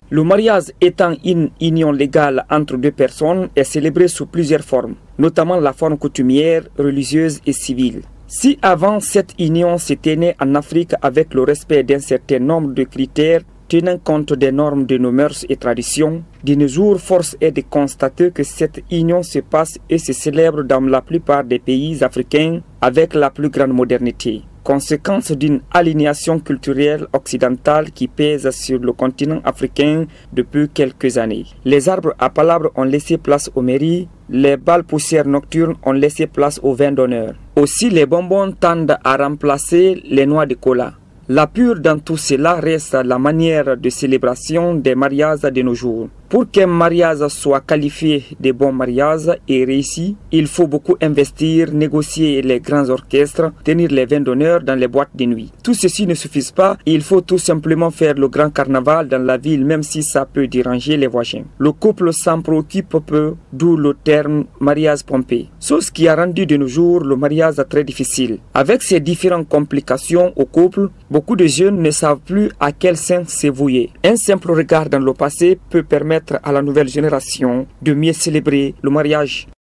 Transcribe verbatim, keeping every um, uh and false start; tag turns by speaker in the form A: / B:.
A: Le mariage étant une union légale entre deux personnes est célébré sous plusieurs formes, notamment la forme coutumière, religieuse et civile. Si avant cette union se tenait en Afrique avec le respect d'un certain nombre de critères, tenant compte des normes de nos mœurs et traditions, de nos jours, force est de constater que cette union se passe et se célèbre dans la plupart des pays africains avec la plus grande modernité, conséquence d'une aliénation culturelle occidentale qui pèse sur le continent africain depuis quelques années. Les arbres à palabres ont laissé place aux mairies, les bals poussières nocturnes ont laissé place aux vins d'honneur. Aussi, les bonbons tendent à remplacer les noix de cola. La pure dans tout cela reste la manière de célébration des mariages de nos jours. Pour qu'un mariage soit qualifié de bon mariage et réussi, il faut beaucoup investir, négocier les grands orchestres, tenir les vins d'honneur dans les boîtes de nuit. Tout ceci ne suffit pas, il faut tout simplement faire le grand carnaval dans la ville, même si ça peut déranger les voisins. Le couple s'en préoccupe peu, d'où le terme mariage pompé. Chose qui a rendu de nos jours le mariage très difficile. Avec ces différentes complications au couple, beaucoup de jeunes ne savent plus à quel sens se vouer. Un simple regard dans le passé peut permettre à la nouvelle génération de mieux célébrer le mariage.